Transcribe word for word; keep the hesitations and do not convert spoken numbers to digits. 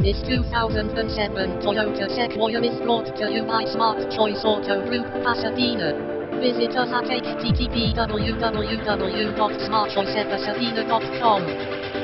This two thousand seven Toyota Sequoia is brought to you by Smart Choice Auto Group, Pasadena. Visit us at h t t p w w w dot smart choice pasadena dot com.